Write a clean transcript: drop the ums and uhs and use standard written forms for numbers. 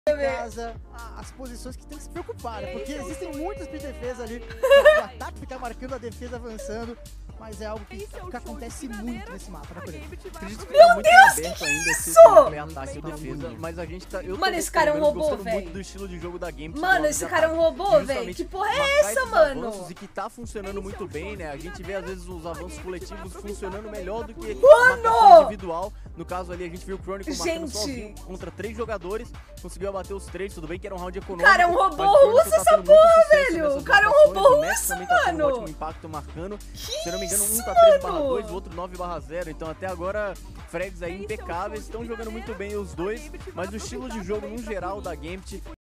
casa as posições que tem que se preocupar, né? Porque existem muitas split defesa ali, o ataque ficar marcando a defesa avançando, mas é algo que acontece muito nesse mapa, né, Coreia? Acredito que tá muito aberto ainda esse ataque ou defesa, mas a gente tá... Mano, esse cara é um robô, gostando velho. muito do estilo de jogo da Game. Mano, esse cara é um robô, velho. Que porra é essa, mano? E que tá funcionando muito bem, né? A gente vê às vezes os avanços coletivos funcionando melhor do que a marcação individual. No caso ali, a gente viu o Chronicle marcando sozinho contra 3 jogadores, conseguiu abater os 3, tudo bem que era um round econômico. Cara, é um robô russo essa porra, velho. O cara é um robô russo, também tá tendo um mano. ótimo impacto marcando. Que Se eu não me engano, um tá mano? 3/2, o outro 9/0. Então até agora, frags aí impecáveis, estão jogando muito bem os dois, mas o estilo de jogo no geral da Gambit